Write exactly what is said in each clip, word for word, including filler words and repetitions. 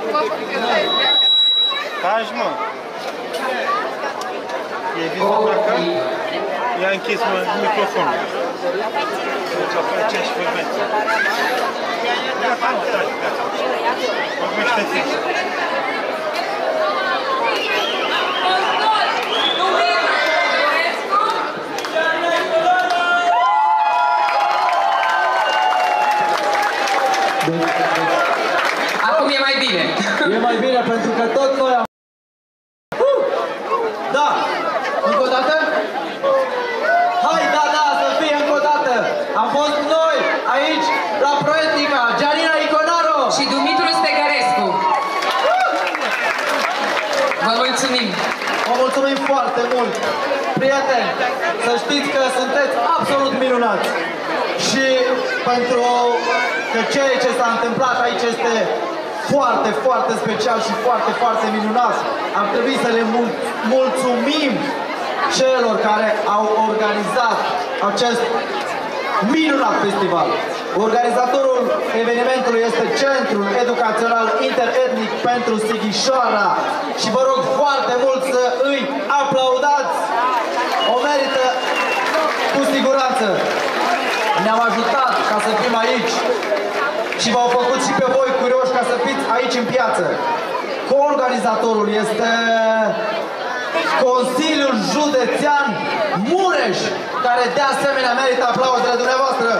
Taci, mă! E vizat dacă i-a închis microfonul. Deci o face și vorbește. Gata, nu, taci, gata. Vorbește-ți. Acum e mai bine. E mai bine pentru că tot noi am... Uh! Da! Încă o dată? Hai, da, da, să fie încă o dată! Am fost noi aici la Proetnica, Gianina Iconaro și Dumitru Stegărescu. Vă mulțumim! Vă mulțumim foarte mult! Prieteni, să știți că sunteți absolut minunați! Și pentru că ceea ce s-a întâmplat aici este foarte, foarte special și foarte, foarte minunat. Ar trebui să le mul mulțumim celor care au organizat acest minunat festival. Organizatorul evenimentului este Centrul Educațional Interetnic pentru Sighișoara și vă rog foarte mult să îi aplaudați. O merită cu siguranță. Ne-au ajutat ca să fim aici și v-au făcut și pe voi curioși ca să fiți aici în piață. Co-organizatorul este Consiliul Județean Mureș, care de asemenea merită aplauzele dumneavoastră.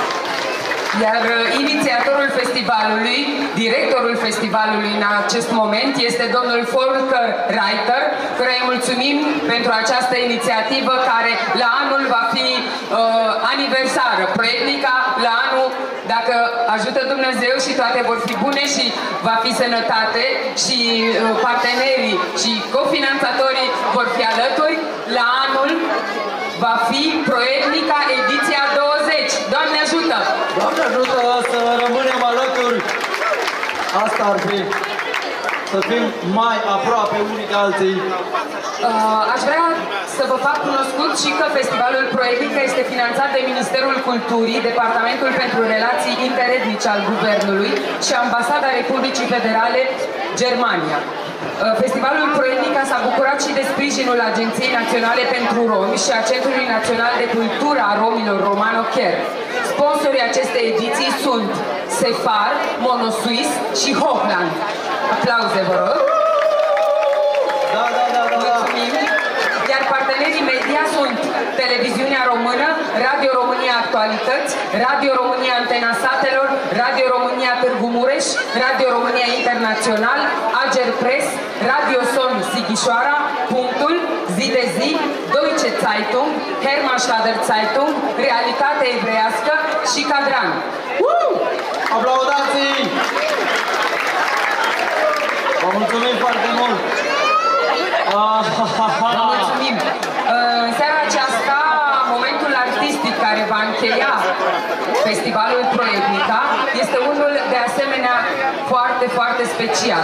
Iar inițiatorul festivalului, directorul festivalului în acest moment, este domnul Volker Reiter, căruia îi mulțumim pentru această inițiativă care la anul va fi uh, aniversară. Proetnica la anul, dacă ajută Dumnezeu și toate vor fi bune și va fi sănătate și uh, partenerii și cofinanțatorii vor fi alături, la anul va fi Proetnica ediția douăzeci. Doamne ajută! Doamne ajută să rămânem alături! Asta ar fi. Să fim mai aproape unii de alții. Uh, aș vrea să vă fac cunoscut și că Festivalul Proetnica este finanțat de Ministerul Culturii, Departamentul pentru Relații Interetnice al Guvernului și Ambasada Republicii Federale Germania. Festivalul Proetnica s-a bucurat și de sprijinul Agenției Naționale pentru Romi și a Centrului Național de Cultură a Romilor Romano Chier. Sponsorii acestei ediții sunt Sefar, Monosuis și Hochland. Aplauze, vă rog! Da, da, da, da. Mulțumim! Iar partenerii media sunt Televiziunea Română, Radio România Actualități, Radio România Antena Satelor, Radio România Târgu Mureș, Radio România Internațional, Ager Press, Radio Son Sighișoara, Punctul, Zi de Zi, Deutsche Zeitung, Hermannstader Zeitung, Realitate Evreiască și Cadran. Uh! Aplaudați-i! Vă mulțumim foarte mult! Vă mulțumim! În seara aceasta, momentul artistic care va încheia Festivalul Proetnica este unul de asemenea foarte, foarte special.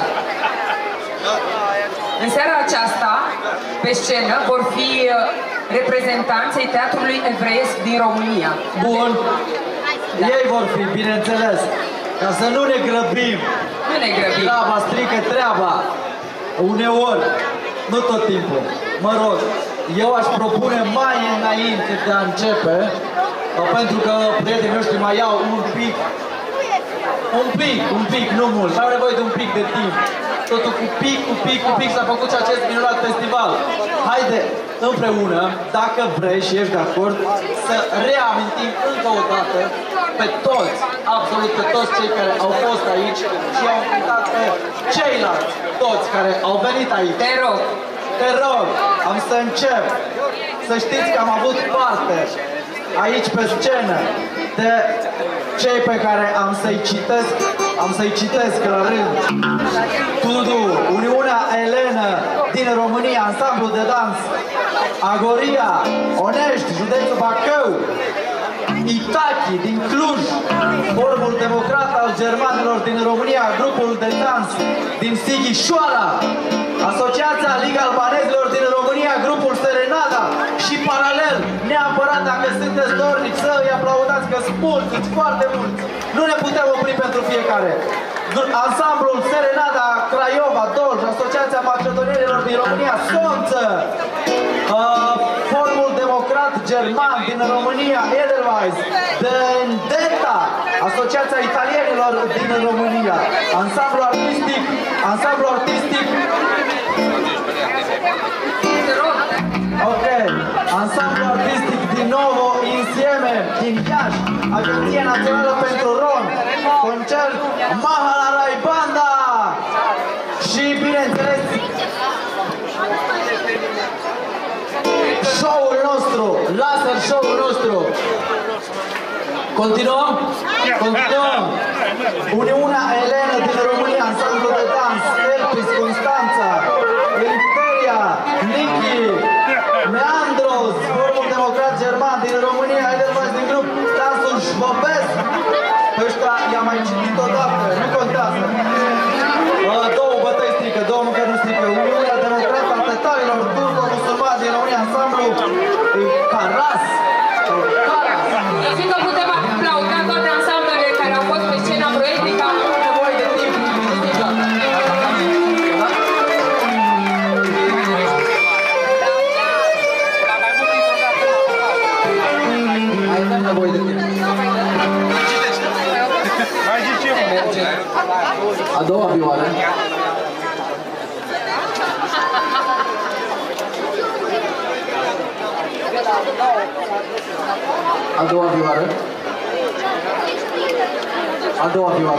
În seara aceasta, pe scenă, vor fi reprezentanții Teatrului Evreiesc din România. Bun! Da. Ei vor fi, bineînțeles, ca să nu ne grăbim. Nu ne grăbim. Treaba strică treaba. Uneori, nu tot timpul. Mă rog, eu aș propune mai înainte de a începe, pentru că prietenii noștri mai iau un pic, un pic, un pic, nu mult, mai au nevoie de un pic de timp. Totul cu pic, cu pic, cu pic s-a făcut și acest minunat festival. Haide, împreună, dacă vrei și ești de acord, să reamintim încă o dată pe toți, absolut pe toți cei care au fost aici și au invitat pe ceilalți, toți care au venit aici. Te rog! Te rog, am să încep. Să știți că am avut parte aici pe scenă de cei pe care am să-i citesc, am să-i citesc la rând. Tudu, Uniunea Elenă din România, ansamblu de dans, Agoria, Onești, județul Bacău, Itachi din Cluj, Forumul Democrat al Germanilor din România, grupul de dans din Sighișoara, Asociația Liga Albanezilor din România, grupul Serenada și paralel, neapărat dacă sunteți dornici să îi aplaudați că sunt mulți, foarte mulți. Nu ne putem opri pentru fiecare. Ansamblul Serenada din România, Sonță, uh, Forumul Democrat German din România, Edelweiss, Vendetta, Asociația Italienilor din România, Ansamblu Artistic, Ansamblu Artistic, ok, Ansamblu Artistic din Novo Insieme, din Iași, Agenția Națională pentru Rom, concert Mahalarai Banda și, bineînțeles, show-ul nostru, laser show-ul nostru. Continuăm? Continuăm. Uniunea Elena din România, ansamblu de dans, Elpis, Constanța, Eliteria, Niki, Meandros, Forumul Democrat German din România, Edelweiss din grup, dansul șvobesc. Ăștia i-am mai citit odată, nu contează. Două bătăi strică, două mâncări nu strică. Uniunea Democrată a Tătarilor, turco-musulmani din România, ansamblu Caras. Eu zic că putem aplauda toate ansamblurile care au fost pe scena proiectică. Am nevoie de timp. Mai avem nevoie de timp. Mai zice A doua vioară. A doua vioară. A doua vioară.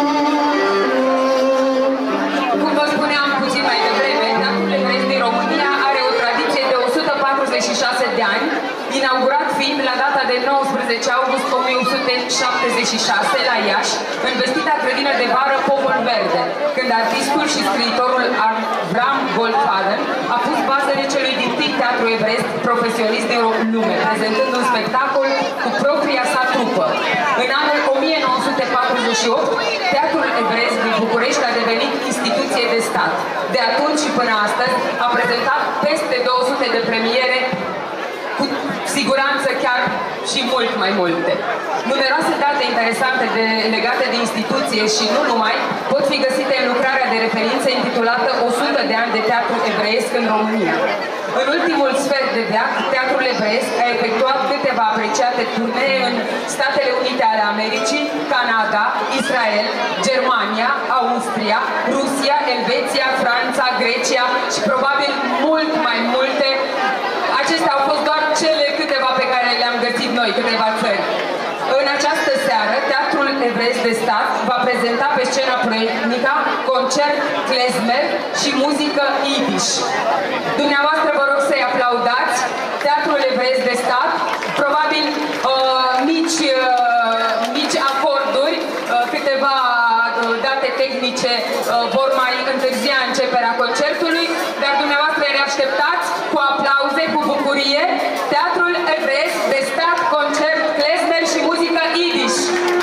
Cum vă spuneam puțin mai devreme, Teatrul Evresc din România are o tradiție de o sută patruzeci și șase de ani, inaugurat fiind la data de nouăsprezece august o mie opt sute șaptezeci și șase la Iași, în vestita grădină de vară Pomul Verde, când artistul și scriitorul Avram Goldfaden a pus bazele celui dintâi teatru evresc profesionist din lume, prezentând un spectacol cu propria sa trupă. În anul o mie nouă sute patruzeci și opt, Teatrul Evresc din București a devenit instituție de stat. De atunci și până astăzi a prezentat peste două sute de premiere, cu siguranță chiar și mult mai multe. Numeroase date interesante de, legate de instituție și nu numai pot fi găsite în lucrarea de referință intitulată o sută de ani de teatru evreiesc în România. În ultimul sfert de veac, Teatrul Evreiesc a efectuat câteva apreciate turnee în Statele Unite ale Americii, Canada, Israel, Germania, Austria, Rusia, Elveția, Franța, Grecia și probabil mult mai multe. Acestea au fost doar cele câteva pe care le-am găsit noi, câteva țări. În această seară, Teatrul Evreiesc de Stat va prezenta pe scena proiectnică concert klezmer și muzică Yiddish. Dumneavoastră vă rog să-i aplaudați. Teatrul Evreiesc de Stat, probabil uh, mici, uh, mici acorduri, uh, câteva uh, date tehnice uh, vor mai întârzia începerea concertului, dar dumneavoastră ne așteptați cu aplauze, cu bucurie. Teatrul Evreiesc de Stat, concert klezmer și muzică Yiddish.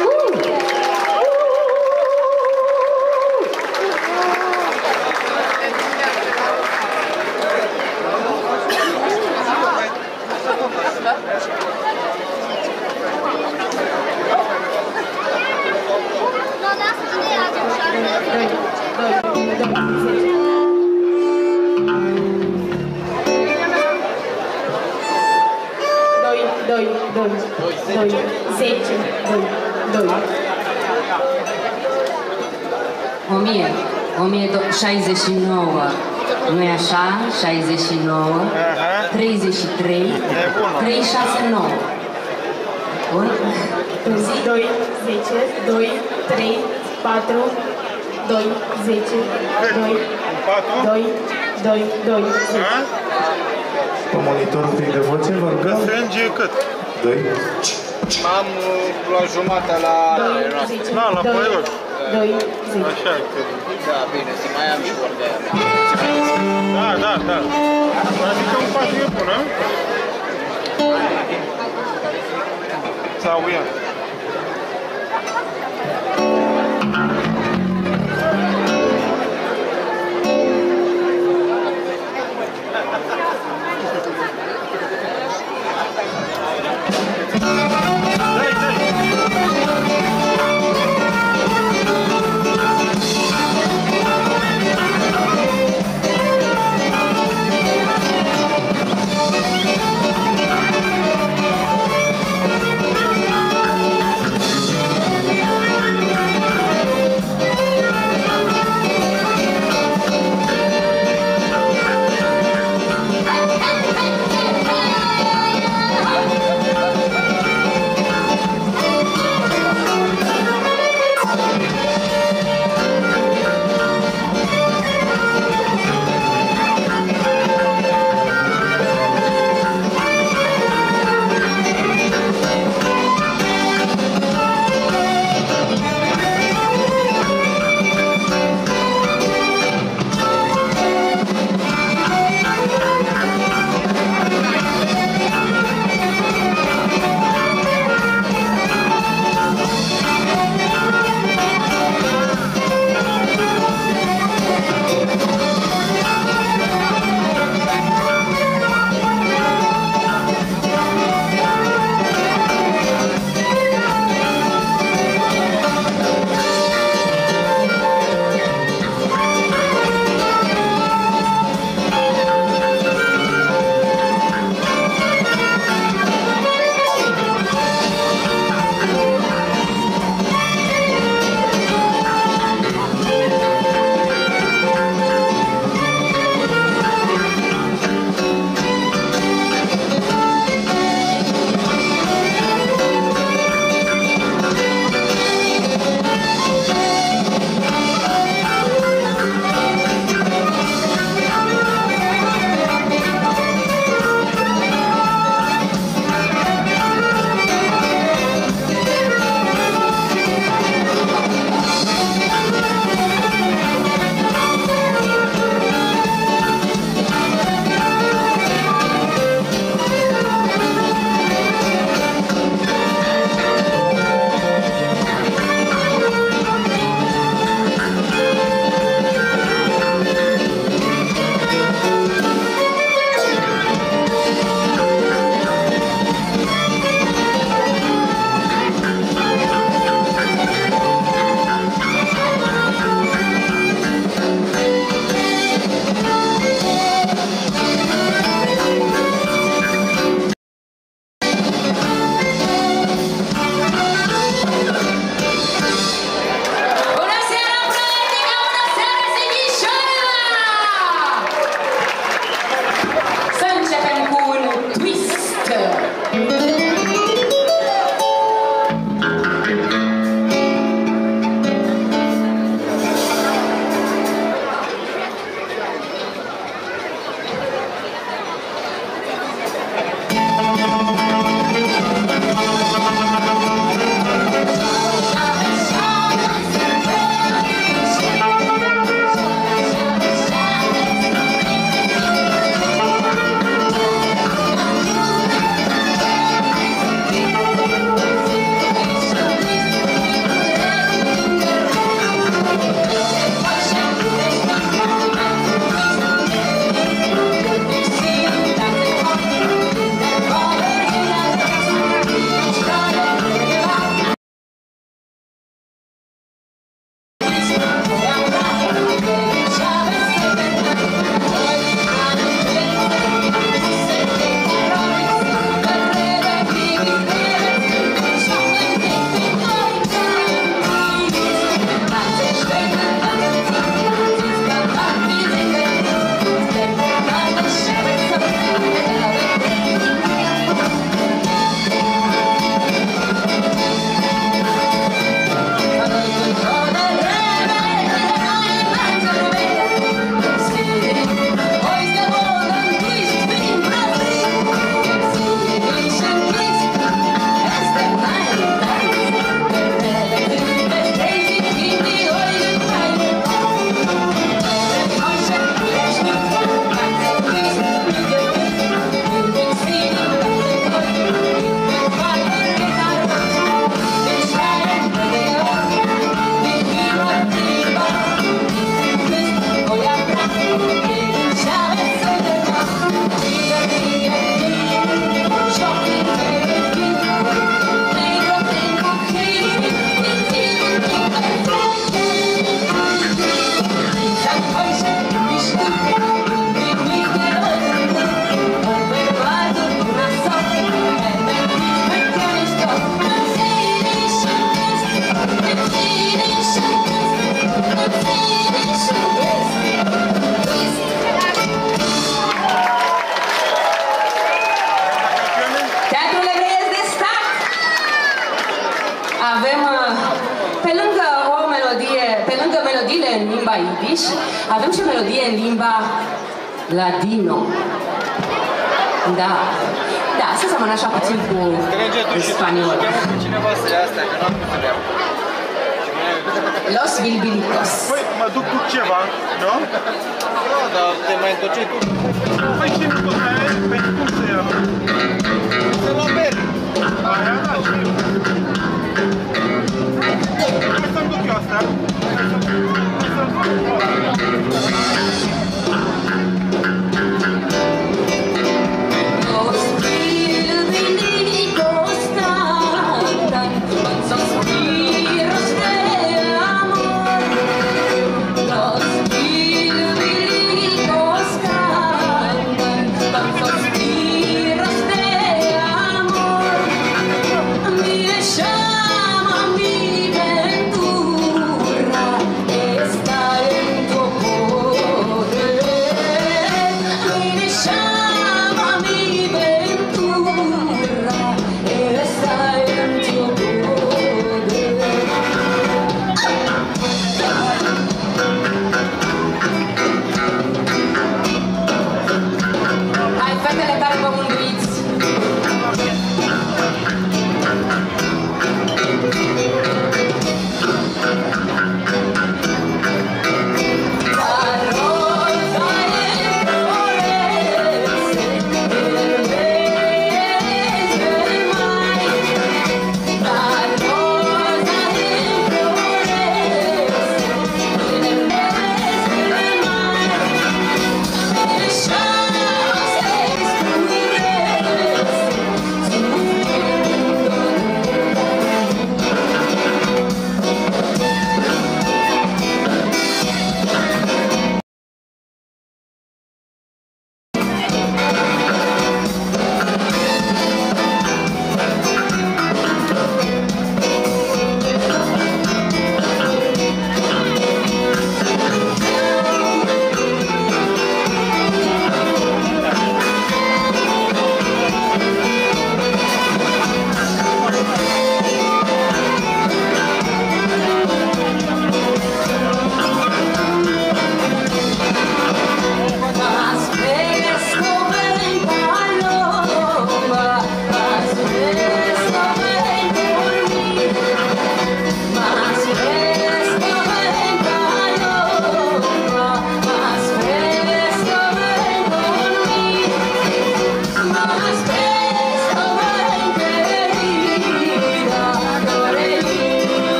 doi, doi, doi, zece, doi, doi. o mie, o mie șaizeci și nouă, nu-i așa? șaizeci și nouă, treizeci și trei, treizeci și șase, nouă. Bun? doi, zece, doi, trei, patru, doi, zece, doi, doi, doi, doi, zece. Pe monitorul prin de voce, vă rugăm? Strânge cât? doi. Am la jumătate la... Da, la Păior. doi, zece. Așa că... Da, bine, să mai am și vorba aia. Da, da, da. Adică un patru e bună. Sau ia. Doi, Yiddish. Avem și o melodie în limba ladino. Da. Da, se seamănă așa puțin cu spaniol. Cineva să ia astea, că n-am cum să le iau. Los Bilbilicos. Păi, mă duc cu ceva, nu? Da, dar te mai întorceai tu. Păi știi cum e? Pentru cum se ia? Se la bere. Aia, da, știu. Hai să-mi duc eu asta. Hai să-mi duc eu asta. Llama mi ventura, está en tu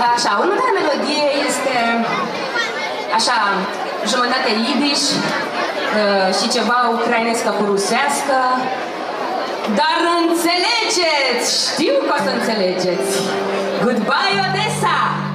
Așa, următoarea melodie este așa, jumătate Yiddish și ceva ucrainescă cu rusească. Dar înțelegeți, știu că o să înțelegeți. Goodbye, Odessa!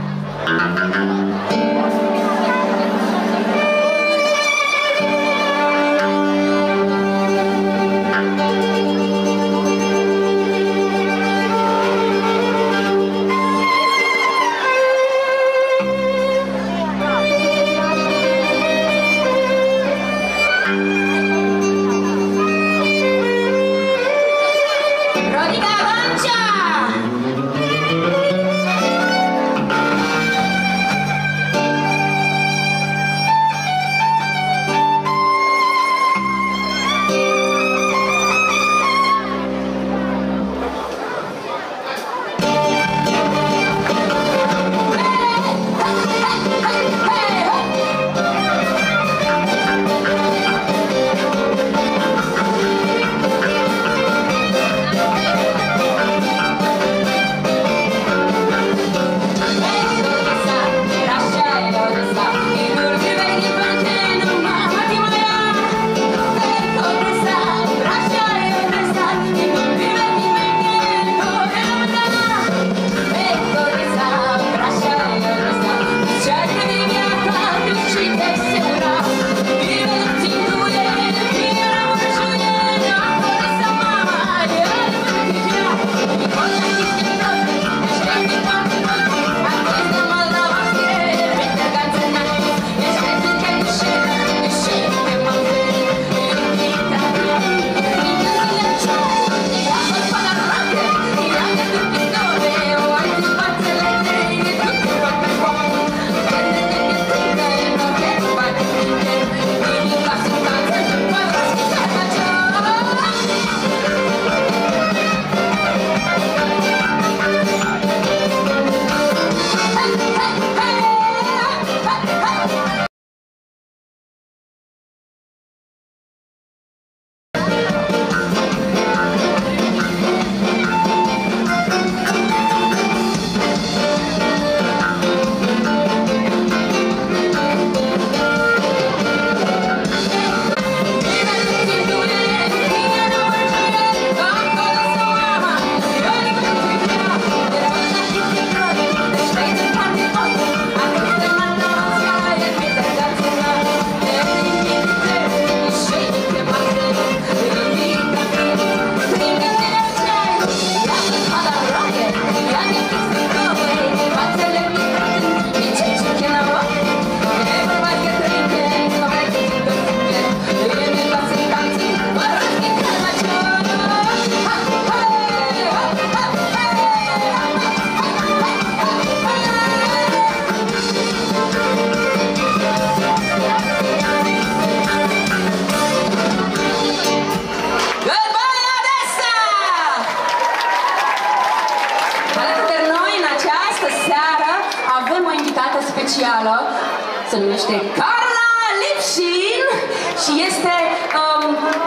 specială, se numește Carla Lipshin și este um,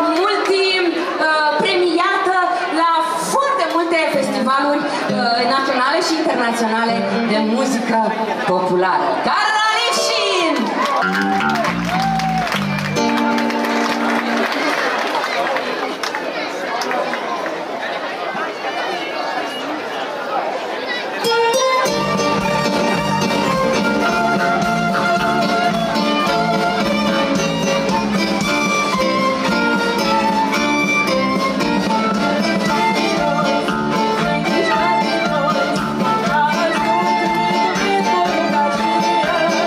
multi-premiată uh, la foarte multe festivaluri uh, naționale și internaționale de muzică populară. Carla Lipshin! Yeah.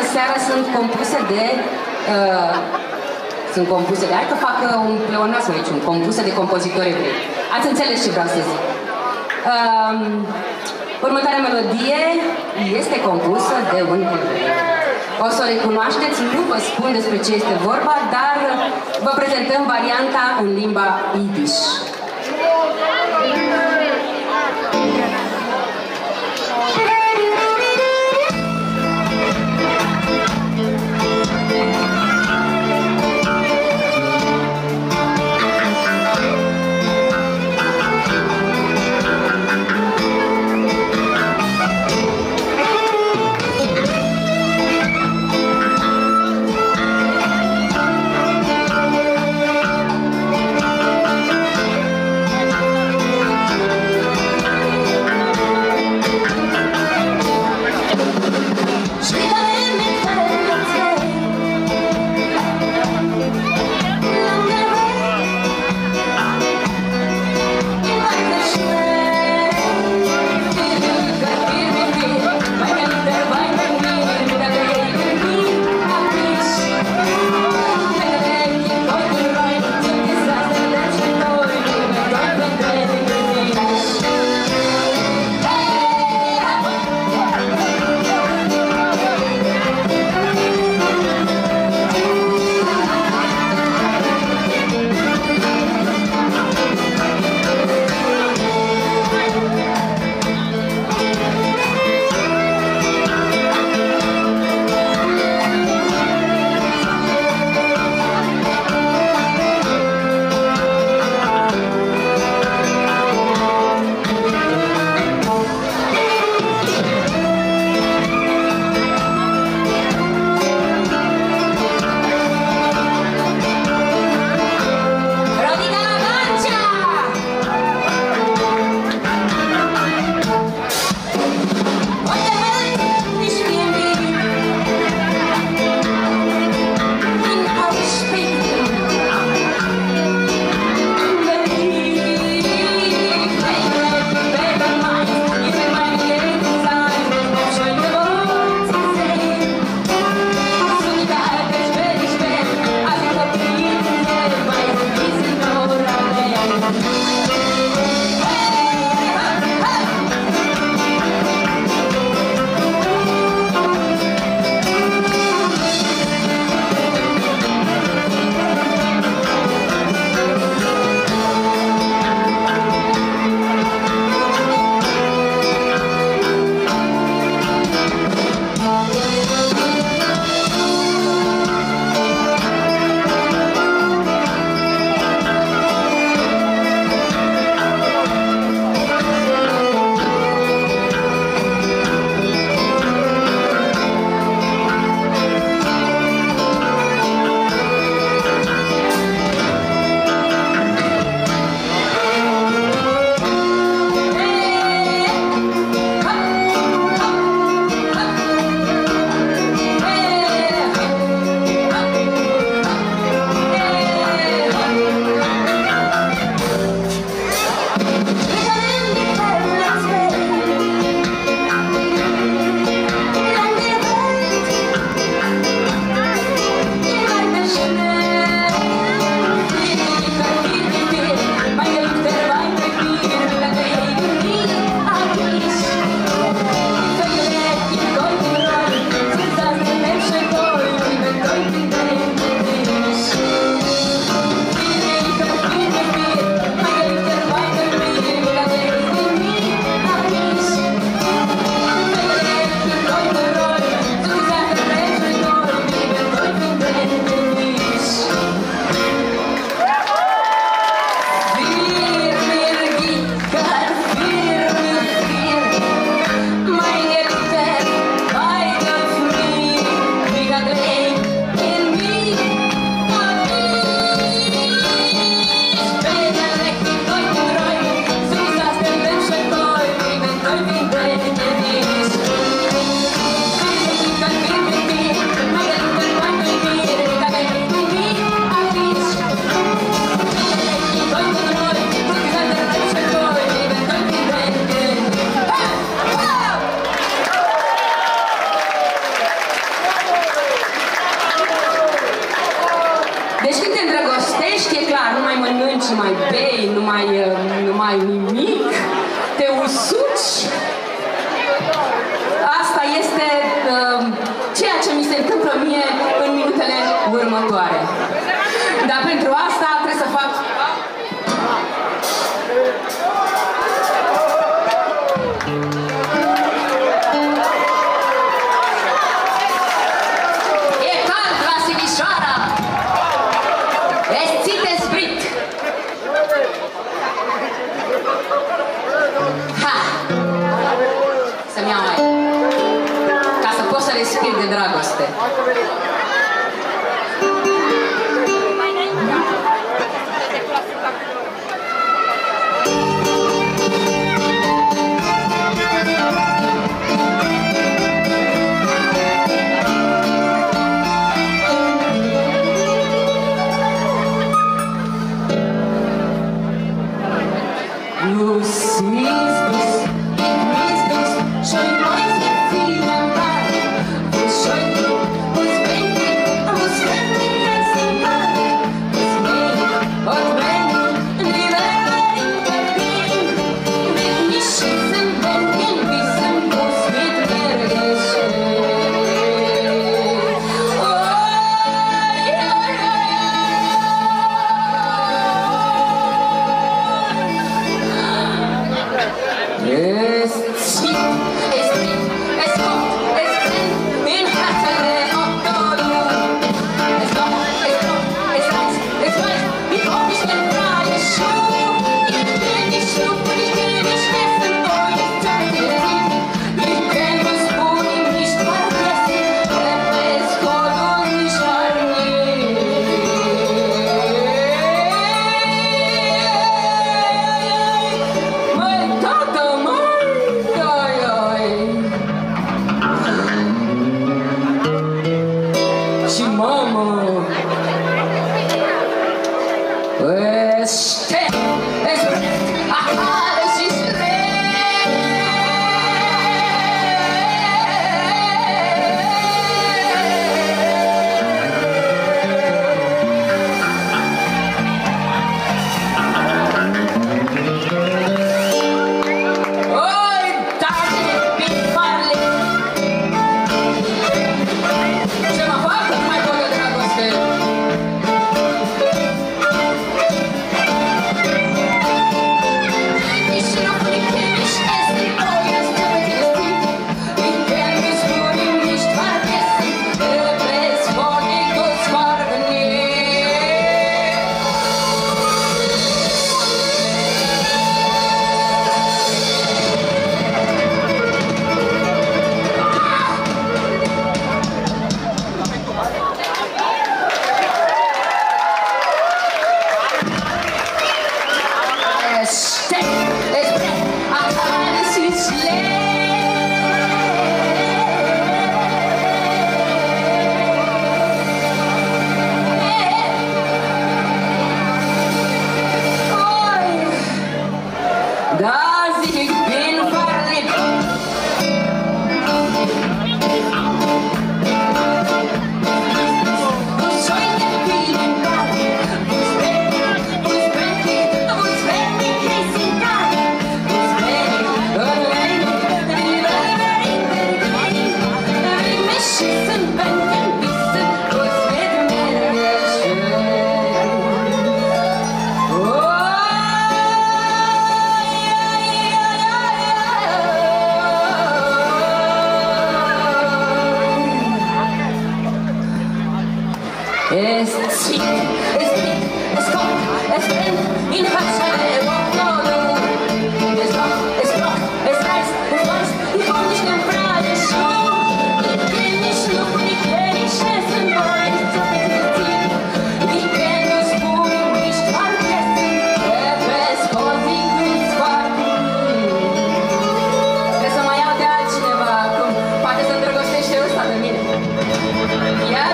seară sunt compuse de... Uh, sunt compuse de... Hai că fac un pleonasm aici, un compuse de compozitori evrei. Ați înțeles ce vreau să zic. Uh, următoarea melodie este compusă de un evreu. O să o recunoașteți, nu vă spun despre ce este vorba, dar vă prezentăm varianta în limba Yiddish. mănânci, nu mai bei, nu mai, nu mai nimic, te usuci. Asta este uh, ceea ce mi se întâmplă mie în minutele următoare. Dar pentru asta trebuie să fac... E cald la Sighișoara! Esțite zbrit! Ha! Să-mi iau mai... ca să pot să respir de dragoste.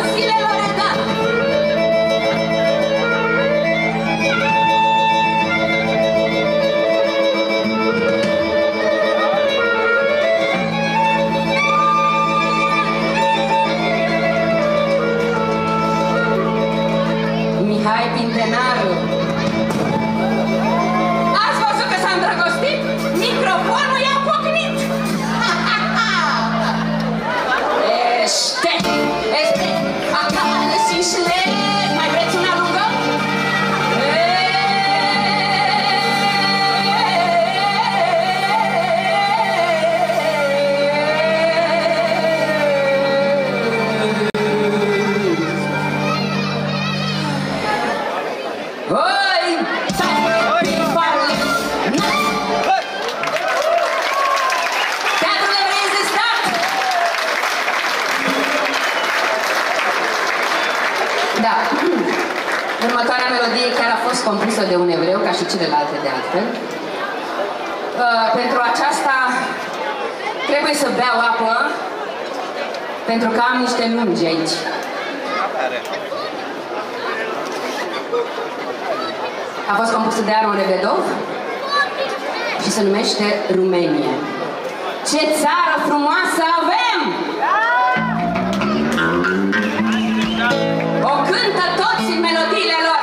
Ia zile, Loredana! Oi! Festivalul! Teatrul Evrei Existat! Da. Următoarea melodie chiar a fost compusă de un evreu, ca și celelalte de altfel. Uh, pentru aceasta trebuie să beau apă, pentru că am niște lungi aici. A fost compusă de Aron Rebedov și se numește Rumenia. Ce țară frumoasă avem! O cântă toți în melodiile lor!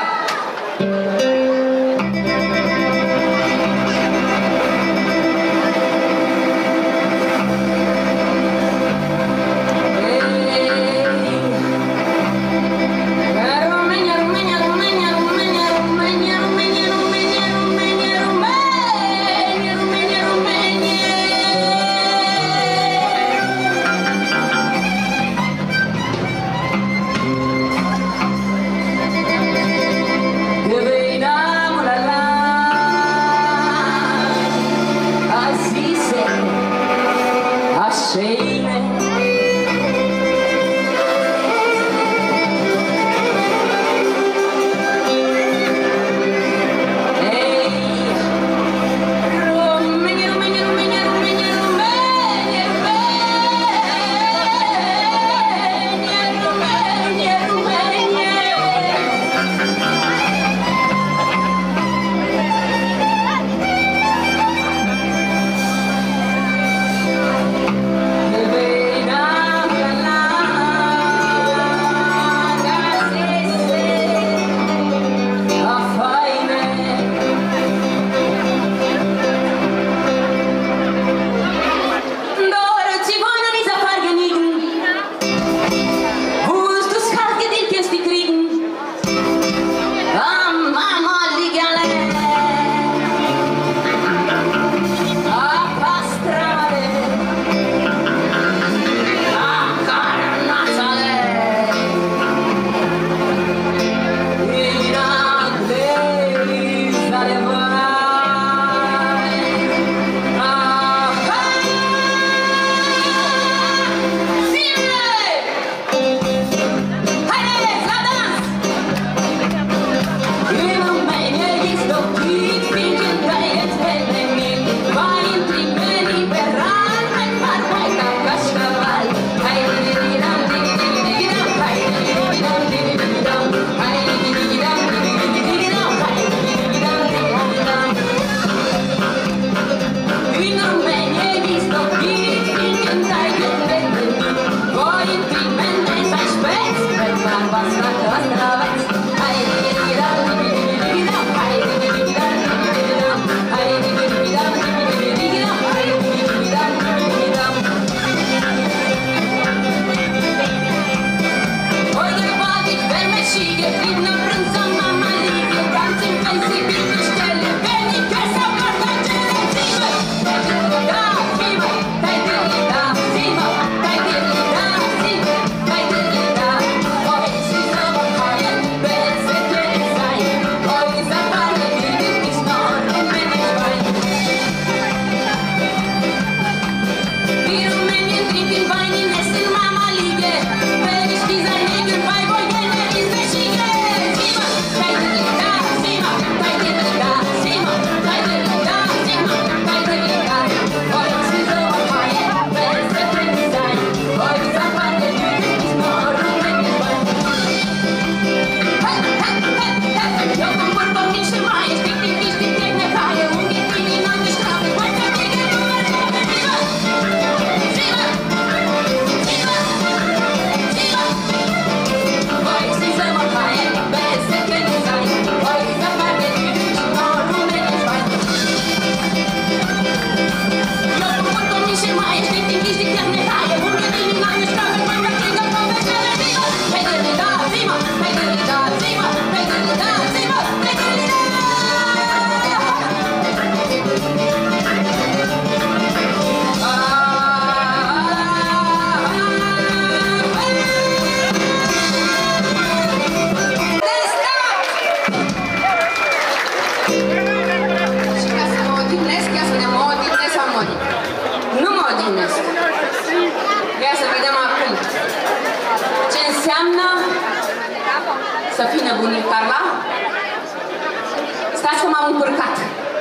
Să fii nebunit, Carla? Stați că m-am încurcat.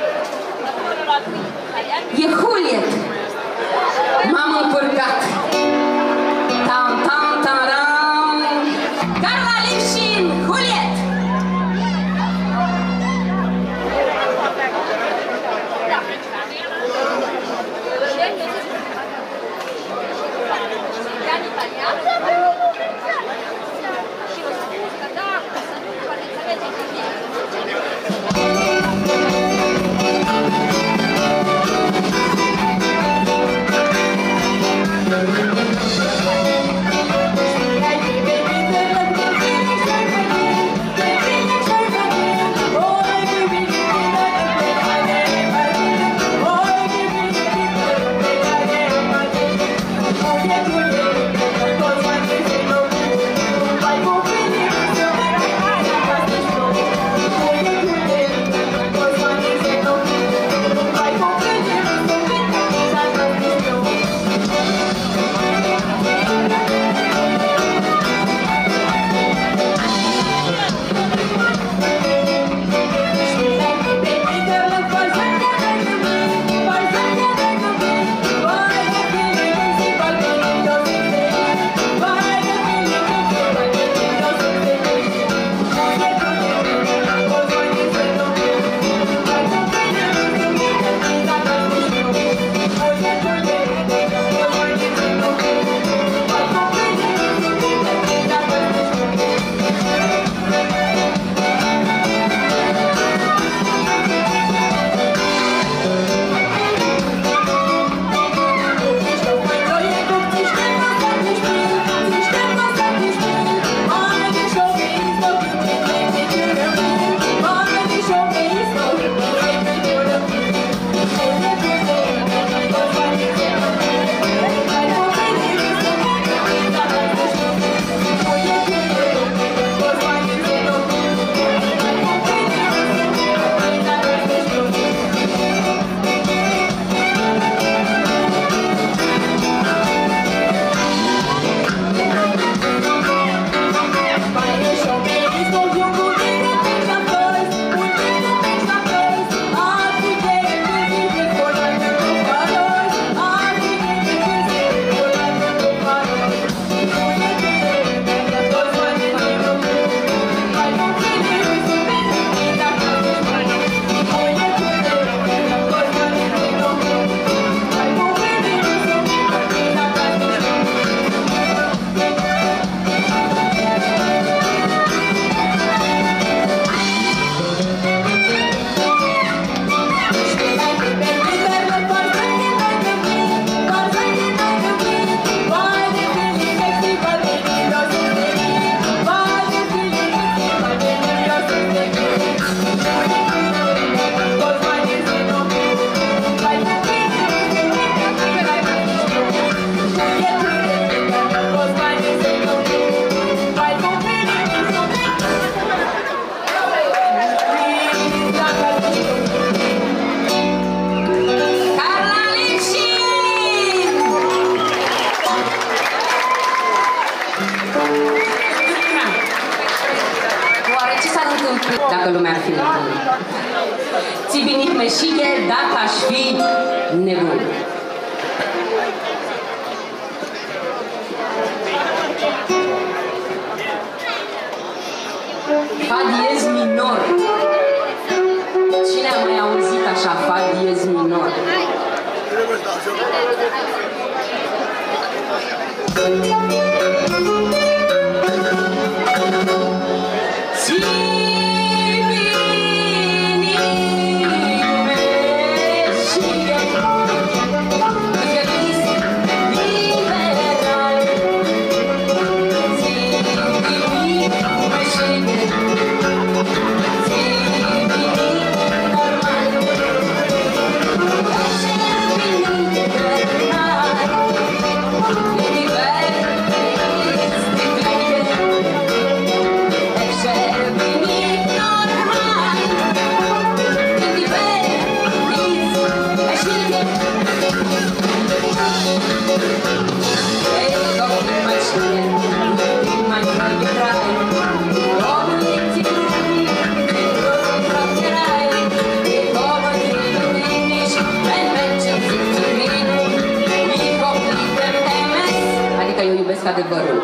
E Juliet. M-am încurcat. Tam, tam, taram. Carla Lipșin, Juliet. Dacă lumea ar fi nebună. Ți binit meșighe dacă aș fi nebun. Fa diez minor. Cine a mai auzit așa fa diez minor? Universo adevărul.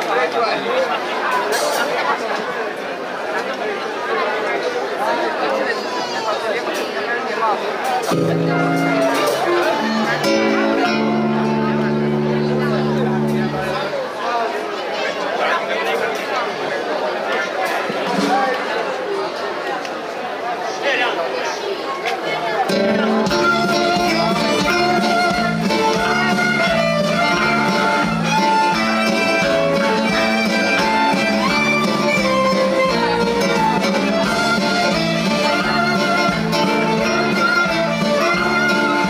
Thank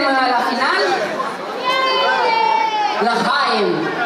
suntem la final. L'Chaim.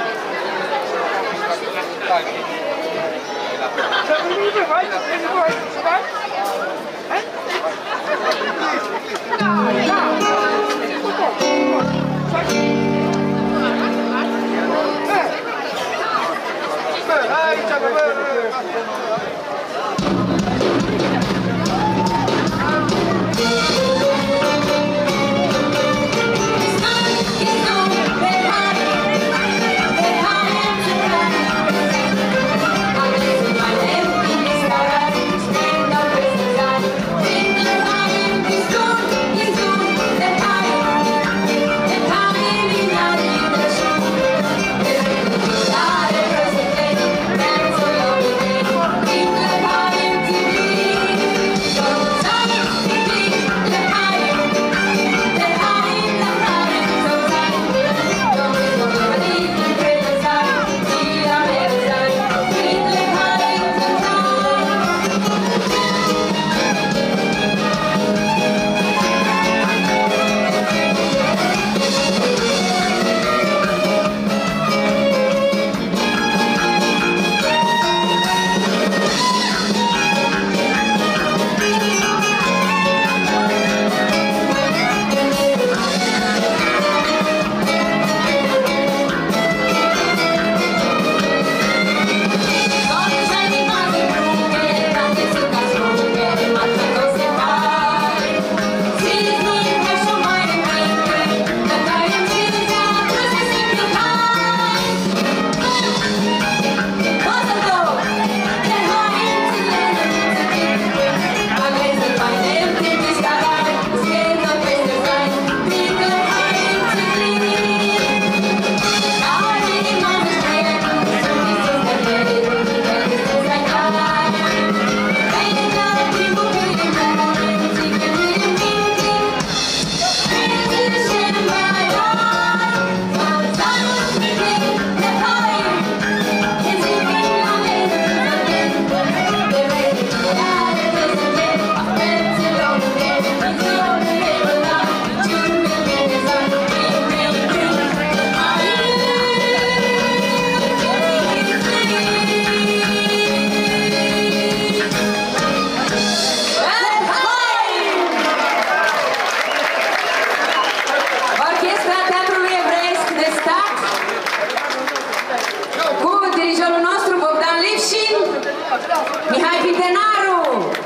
Mihai Pitenaru,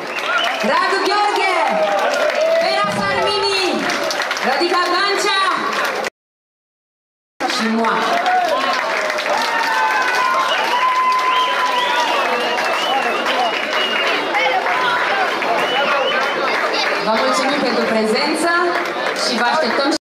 Radu Gheorghe, Vera Sarmini, Radica Gancea și moi. Vă mulțumim pentru prezență și vă așteptăm